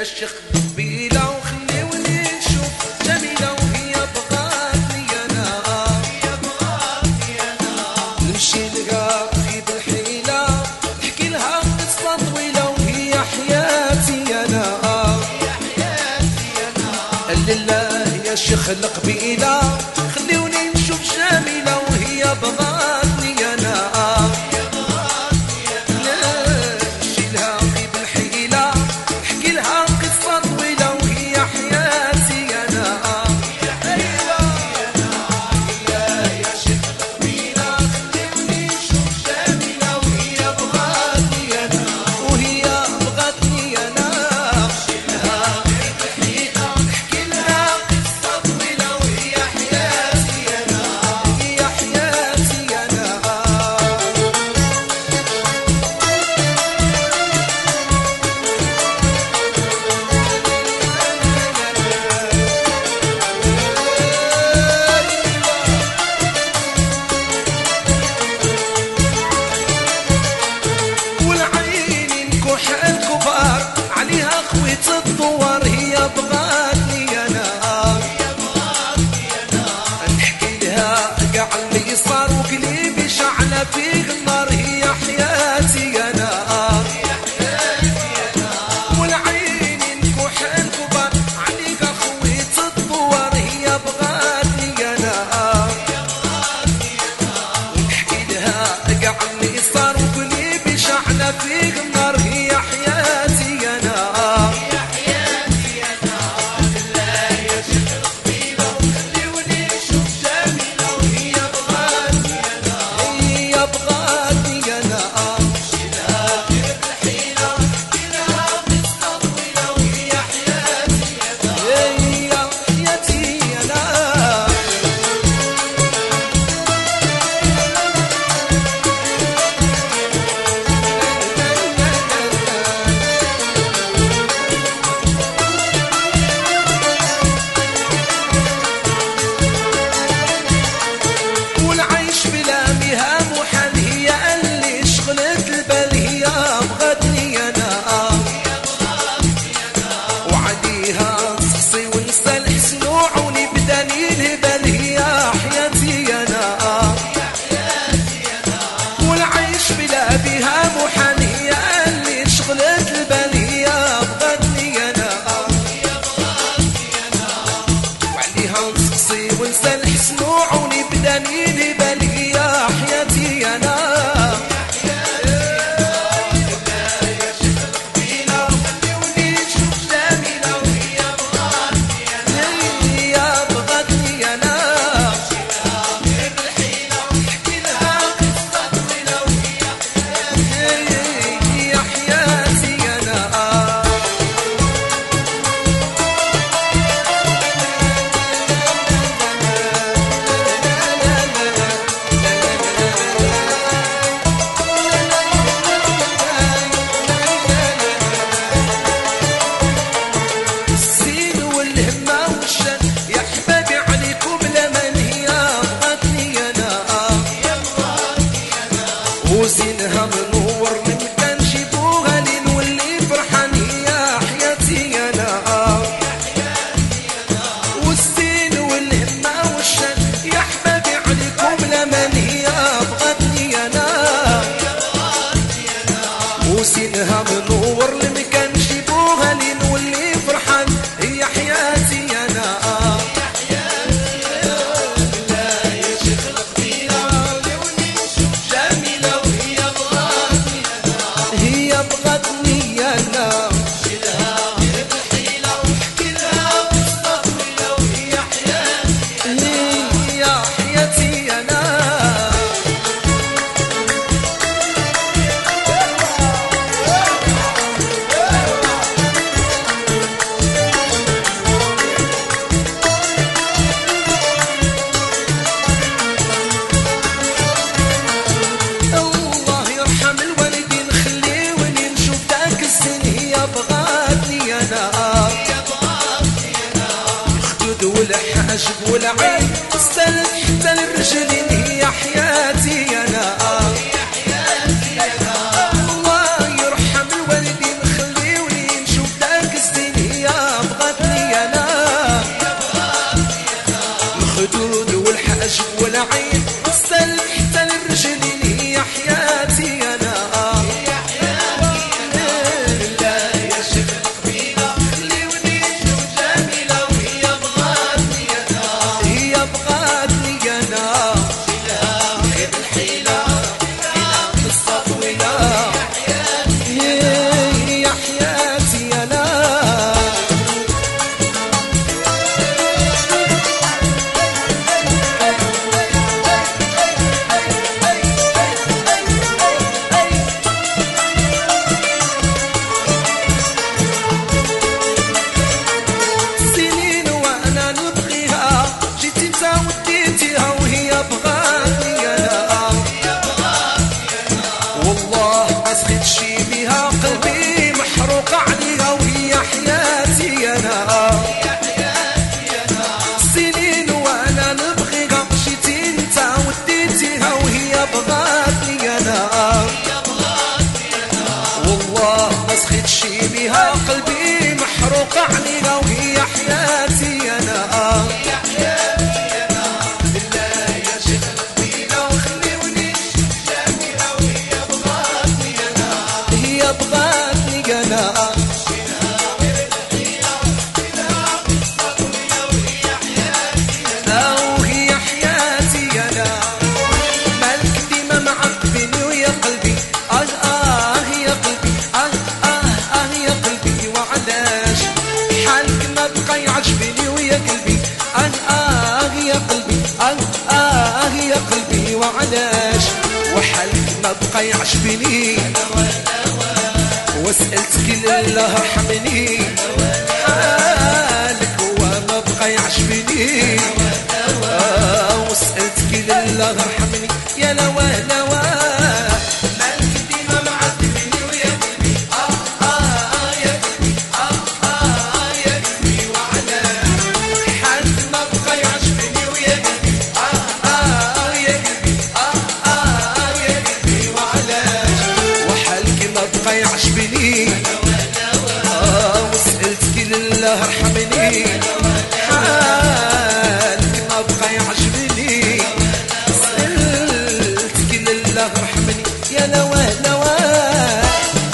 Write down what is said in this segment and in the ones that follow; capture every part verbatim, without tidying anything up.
الشيخ قبيلة وخليوني نشوف جميلة وهي بغاتني أنا نمشي لها في بالحيلة نحكي لها قصة طويلة وهي حياتي أنا لله يا شيخ القبيلة خليوني نشوف جميلة وهي بغاتني أنا الدوار هي بغاتني أنا نحكي لها قاع اللي صار وقلبي شعلة في النار هي حياتي أنا والعين نكوح الكبار عليك خويت الدوار هي بغاتني أنا ونحكي لها قاع اللي صار وقلبي شعلة في النار هي حياتي أنا ونسى الحسن وعوني بدنيني بالي يا حياتي أنا يا شيخ القبيلة خليوني نشوف جميلة وهي بغاتني أنا هي بغاتني أنا نمشي لها بالحيلة ونحكي لها قصة طويلة وهي هي حياتي أنا وزينها منور من كان جيبوها لي نولي فرحان يا حياتي أنا والزين والهمة والشان يا حبابي عليكم لمن هي بغتني أنا وزينها منور من كان جيبوها لي نولي فرحان هي حياتي أنا والحاجب والعين استلت حتى الرجلين هي حياتي أنا الله يرحم الوالدين خليوني نشوف داك السنين عجبني وسألتك لله ارحمني حالك وما بقى يعجبني آه وسألتك لله ارحمني يا لواه لواه مالك ديما معذبني ويا قلبي آه آه يا قلبي آه آه يا قلبي وعلاه حالك ما بقى يعجبني ويا قلبي آه آه يا قلبي آه آه يا قلبي وعلاه وحالك ما بقى يعجبني آه وسألتك لله ارحمني حالك ما بقى يعجبني سألتك لله ارحمني يا لواه لواه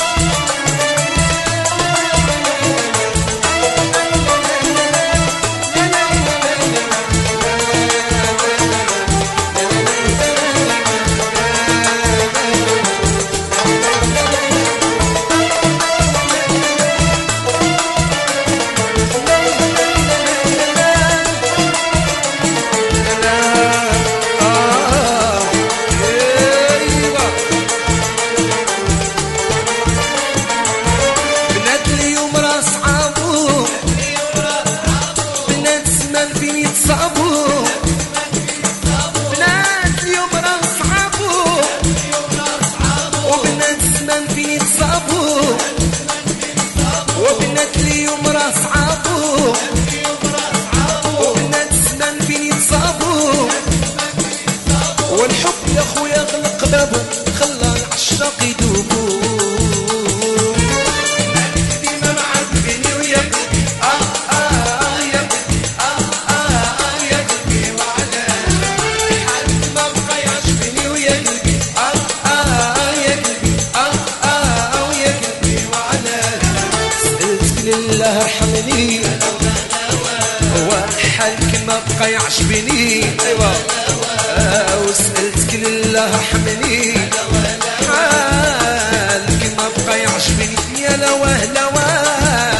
وبنات اليوم راه صعابو وبنات الزمان فين يتصابو والحب يا خويا غلق بابو خلى العشاق يدوبو ديما معذبيني ويا قلبي اه اه يا قلبي اه اه يا قلبي وعلاه حالك ما بقى يعجبني ويا قلبي اه اه يا قلبي اه اه يا قلبي وعلاه لله ارحمني وحالك ما بقى يعجبني ايوا آه وسألتك لله ارحمني حالك ما بقى يعجبني يا لواه لواه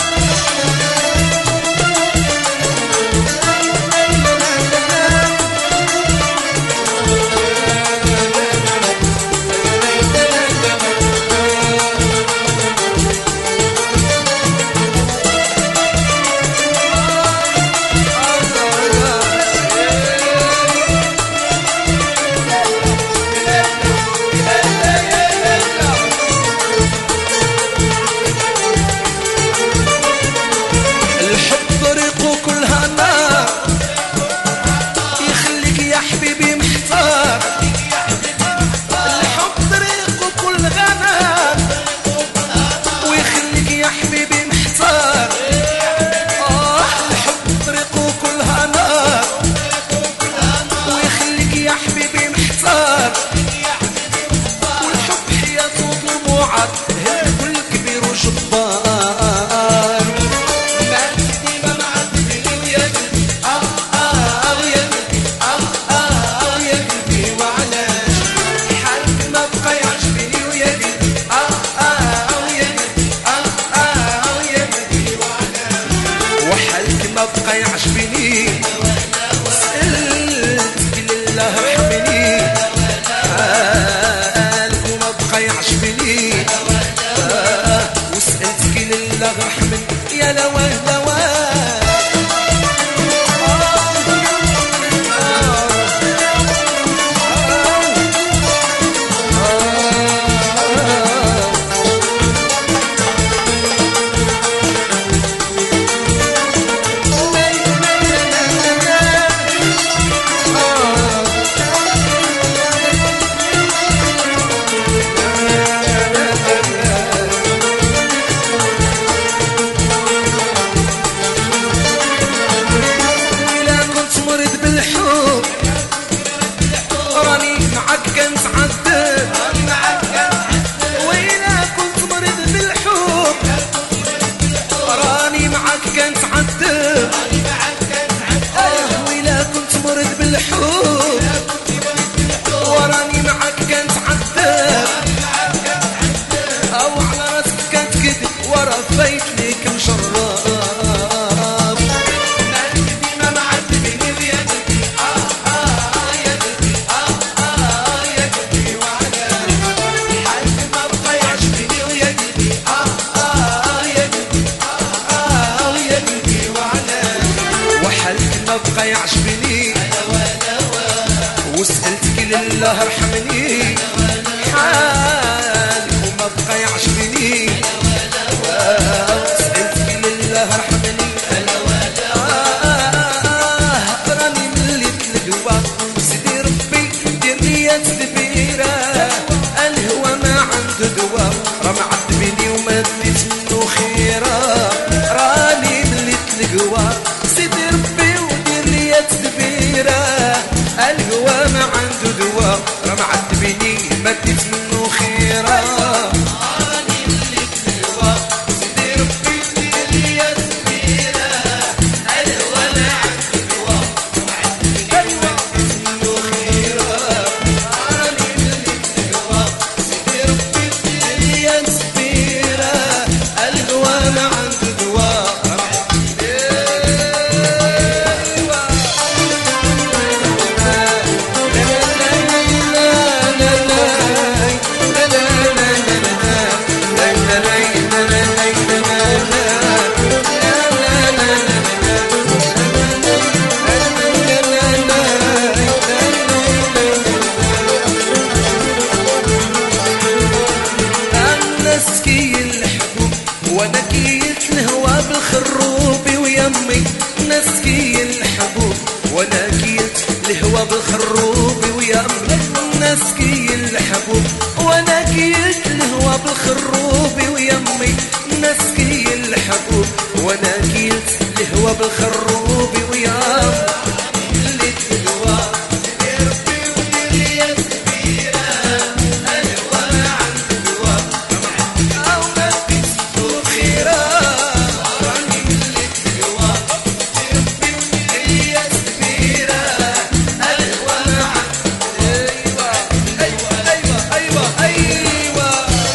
يعجبني سألتك لله ارحمني حالك وما بقى يعجبني وسألتك لله ارحمني يا لواه لواه وما بقى يعجبني وسألتك لله ارحمني حالك وما بقى يعجبني وسألتك لله ارحمني راني مليت الهوى سيدي ربي دير ليا تدبيره الهوى ما عنده دواء راه معذبني وما ديت منو خيره راني مليت الهوى سيدي ربي ودير ليا تدبيره الهوى ما عنده دواء راه معذبني ما ديت منو خيره راني مليت الهوى سيدي ربي ودير ليا تدبيره الهوى ما عنده دواء راه معذبني ما ديت منو خيره راني مليت الهوى سيدي ربي ودير ليا تدبيره الهوى ما عنده دواء وانا كيت الهوى بالخروب ويمي نسكي الحبوب وانا كيت الهوى بالخروب ويمي نسكي الحبوب وانا كيت الهوى بالخروب ويمي نسكي الحبوب وانا كيت الهوى بالخروب ويمي مليت الهوى سيدي ربي ودير ليا تدبيره الهوى ما عنده دواء او ما ديت منو خيره راني مليت الهوى سيدي ربي ودير ليا تدبيره الهوى ما عنده ايوه ايوه ايوه ايوه ايوه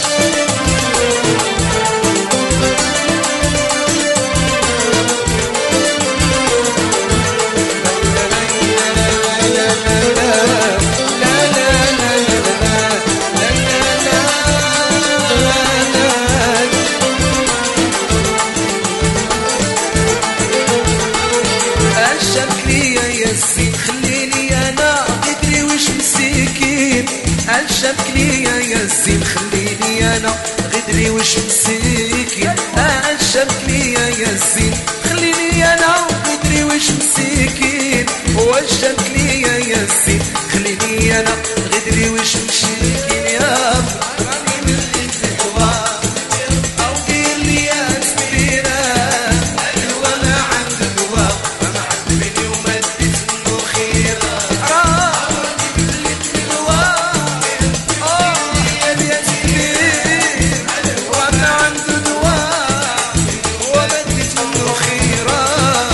الشبك ليا يا الزين خليني انا ادري وش مسكين الشبك ليا يا الزين خليني انا ادري وش مسكين الشبك ليا يا الزين خليني انا ادري وش مسكين والشبك ليا يا الزين خليني انا ادري وش مسكين يا راني مليت الهوى او دير ليا تدبيره الهوى ما عنده دواء ما معذبني وما ديت منو خيره راني مليت الهوى اه دير ليا تدبيره الهوى ما عنده دواء وما ديت منو خيره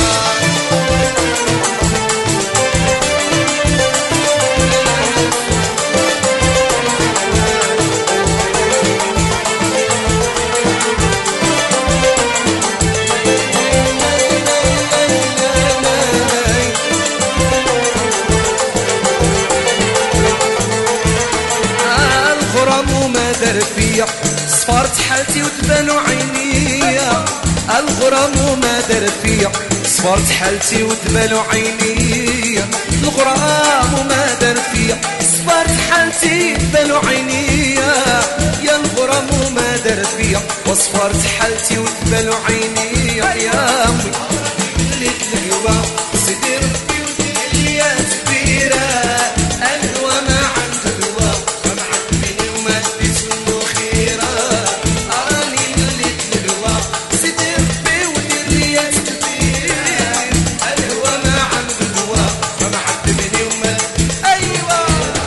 الغرام وما دار فيا صفرت حالتي وتبانو عينيا الغرام وما دار فيا صفرت حالتي وتبانو عينيا الغرام وما دار فيا صفرت حالتي وتبانو عينيا يا الغرام وما دار فيا وصفرت حالتي وتبانو عينيا يا امي مليت الهوى سيدي ربي ودير ليا تدبيره الهوى ما عنده دواء ما معذبني وما ديت منو خيره راني مليت الهوى سيدي ربي ودير ليا تدبيره الهوى ما عنده دواء ما معذبني وما ايوه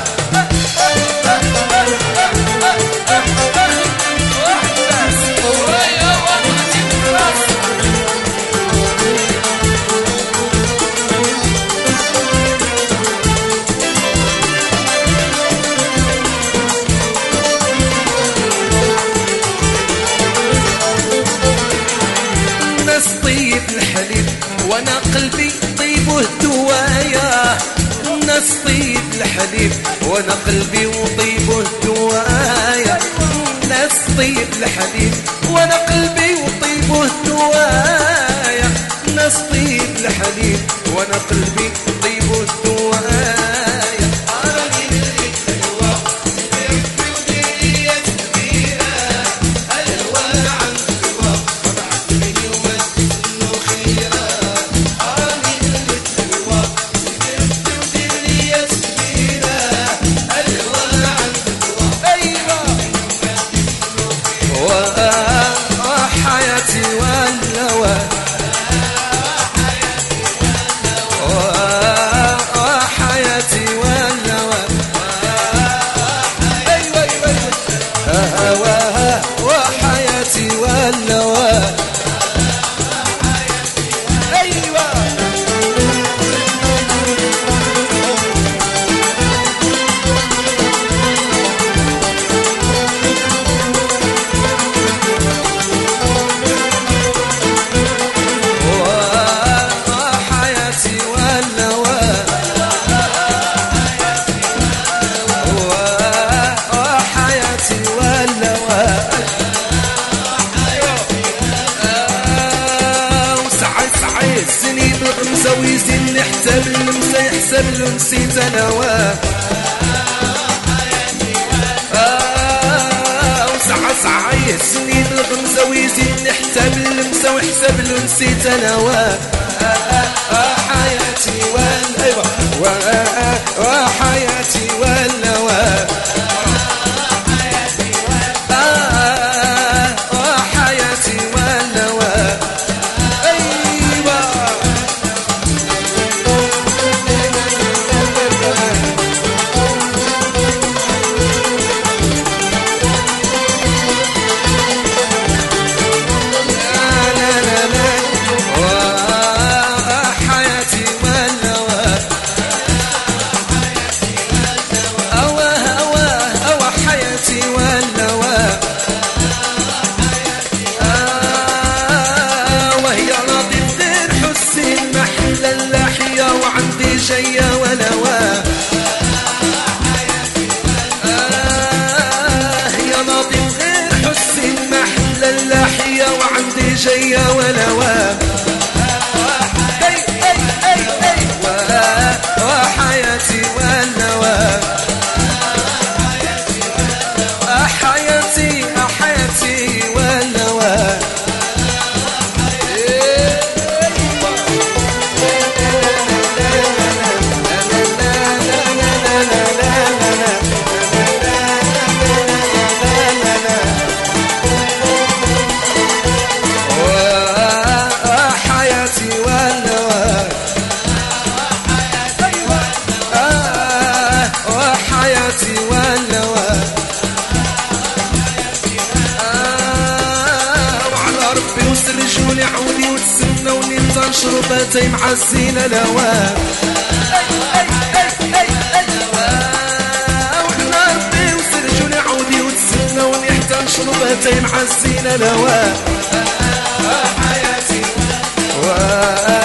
وانا قلبي طيب وهدوايا الناس طيب الحليب وانا قلبي وطيب وهدوايا الناس طيب الحليب وانا قلبي وطيب وهدوايا الناس طيب الحليب وانا قلبي طيب الدوايا راني نريد الهوى تلفي وديري تدبيرة الهوى عند الهوى طبعت مني وما تكونو خيرة راني نريد الهوى تلفي وديري تدبيرة الهوى عند الهوى ايوه وحياتي والهوى وحياتي والهوى ايوه ايوه هواها وحياتي والهوى ايوه وحياتي والهوى وحياتي والهوى وسعي سعي السنين الغمزة ويزين حتى باللمسة يحسب له نسيت انا واه وسعى سعي السنين الغمزة ويزين حتى باللمسة ويحسب له نسيت انا واه حياتي والهوى وحياتي والهوى وحياتي والهوى ايوه لا لا لا وحياتي والهوى أوى هوى أوى حياتي والهوى وهي لطيف غير حسين محل اللحية وعندي جية ولوى هي لطيف غير حسين محل اللحية وعندي جية ولوى اي اي اي اي وحياتي والهوى حياتي حياتي والهوى حياتي والهوى وحياتي والهوى وعلى ربي وسرجوني عودي وتسنوني تنشروا باتي مع الزينة الهوى وعلى ربي وسرجوني عودي وتسنوني حتى نشروا باتي مع الزينة الهوى حياتي